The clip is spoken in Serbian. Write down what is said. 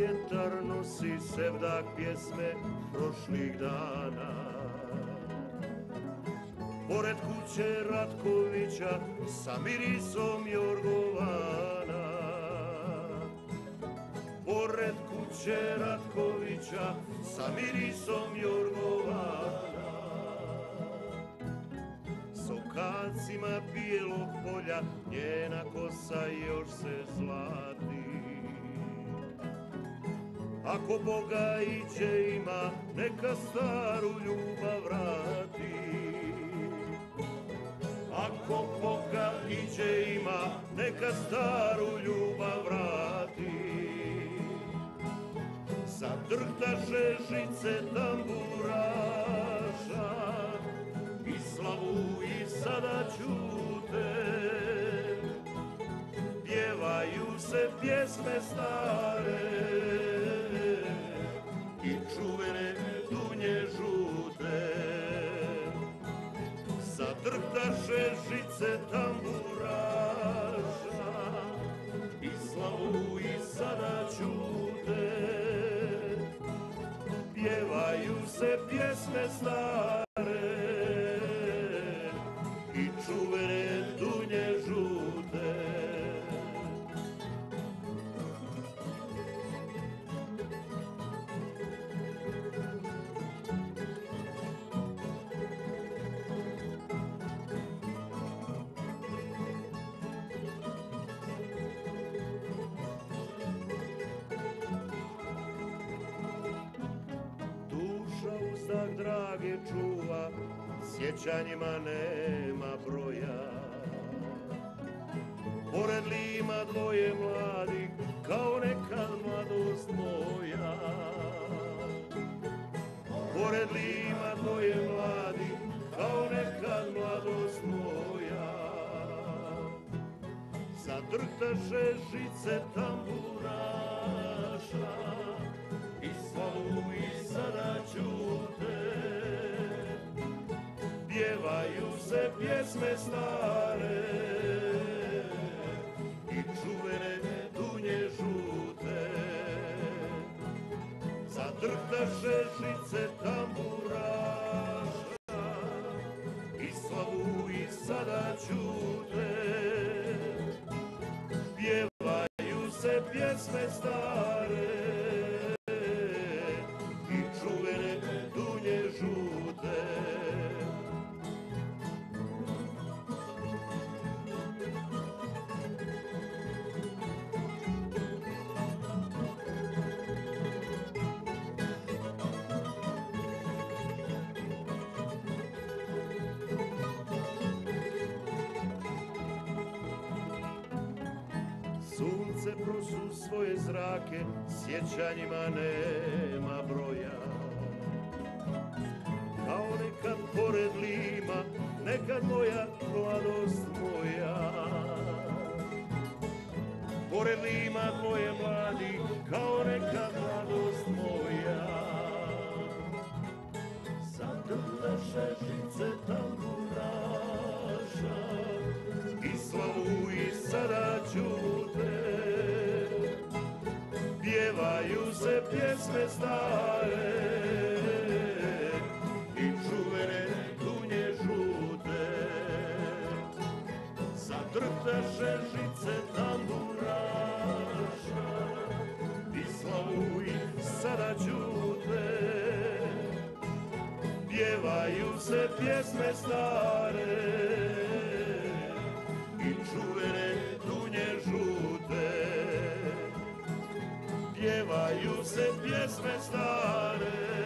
vjetar nosi sevdak pjesme prošlih dana. Pored kuće Ratkovića sa mirisom jorgovana. Pored kuće Ratkovića sa mirisom jorgovana. S okacima bijelog polja njena kosa još se zlati. Ako Boga iđe ima, neka staru ljubav vrati. Ako Boga iđe ima, neka staru ljubav vrati. Sad drhtaše žice tamburaša i slavu i sada ćute. Pjevaju se pjesme stare i čuvene dunje žute. Sad drhtaše žice tamburaša i slavu i sada ćute. Pjevaju se pjesme stare i čuvene dunje žute. Uzdah drage čuva, sjećanjima nema broja. Pored Lima dvoje mladih, kao nekad mladost moja. Pored Lima dvoje mladih, kao nekad mladost moja. Sad drhtaše žice tamburaša i slavu i sada ćute. Pjevaju se pjesme stare i čuvene dunje žute. Sad drhtaše žice tamburaša i slavu i sada ćute. Pjevaju se pjesme stare i čuvene dunje žute. Sunce prosu svoje zrake, sjećanjima nema broja. Kao nekad pored Lima, nekad moja mladost moja. Pored Lima dvoje mladi, kao nekad mladost moja. Sad drhtaše žice tamburaša i slavu i sada ćute. Pjevaju se pjesme stare i čuvene dunje žute. Sad drhtaše žice tamburaša i slavu i sada ćute. Pjevaju se pjesme stare i čuvene dunje žute. Pjevaju se pjesme stare